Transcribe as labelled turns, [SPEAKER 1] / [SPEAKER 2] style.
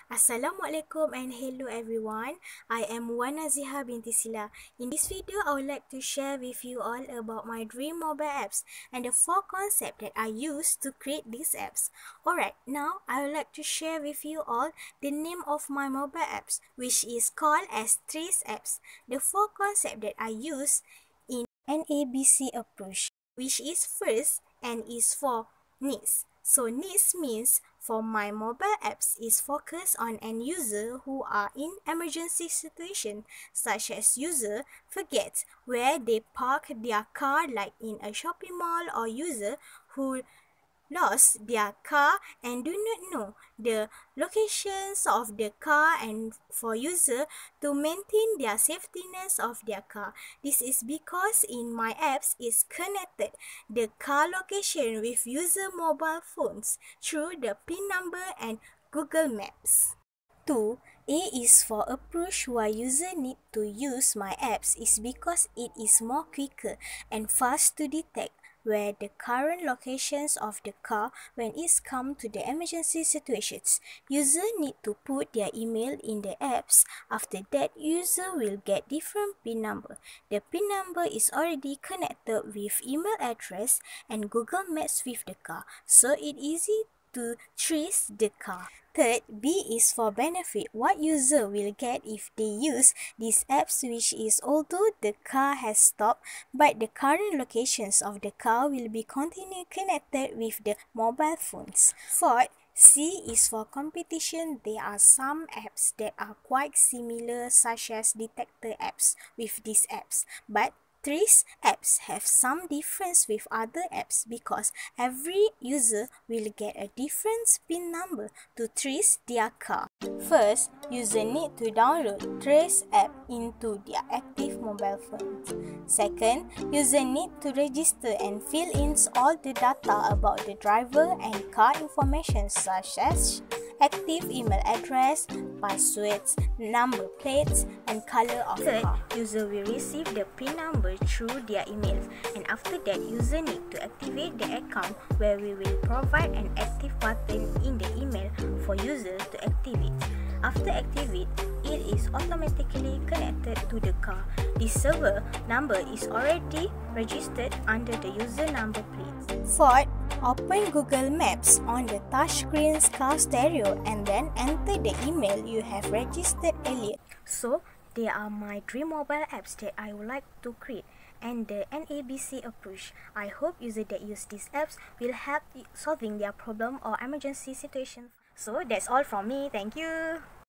[SPEAKER 1] Assalamualaikum and hello everyone. I am Nazihah binti SILAH. In this video, I would like to share with you all about my dream mobile apps and the 4 concepts that I use to create these apps. Alright, now I would like to share with you all the name of my mobile apps, which is called as Trace apps. The 4 concepts that I use in NABC approach, which is first and is for needs. So needs means for my mobile apps is focused on end user who are in emergency situation, such as user forgets where they park their car like in a shopping mall, or user who lost their car and do not know the locations of the car, and for user to maintain their safetyness of their car. This is because in my apps is connected the car location with user mobile phones through the PIN number and Google Maps. 2. A is for approach why user need to use my apps is because it is more quicker and fast to detect where the current locations of the car when it's come to the emergency situations. User need to put their email in the apps. After that, user will get different PIN number. The PIN number is already connected with email address and Google Maps with the car, so it easy to trace the car. Third, B is for benefit. What user will get if they use these apps, which is although the car has stopped, but the current locations of the car will be continually connected with the mobile phones. Fourth, C is for competition. There are some apps that are quite similar, such as detector apps with these apps, but Trace apps have some difference with other apps because every user will get a different PIN number to trace their car. First, user need to download Trace app into their active mobile phones. Second, user need to register and fill in all the data about the driver and car information, such as active email address, passwords, number plates, and color of the car. User will receive the PIN number through their emails, and after that, user need to activate the account, where we will provide an active button in the email for user to activate. After activate, it is automatically connected to the car. The server number is already registered under the user number plate. Fourth, open Google Maps on the touchscreen's car stereo and then enter the email you have registered earlier. So, they are my dream mobile apps that I would like to create and the NABC approach. I hope users that use these apps will help solving their problem or emergency situation. So, that's all from me. Thank you.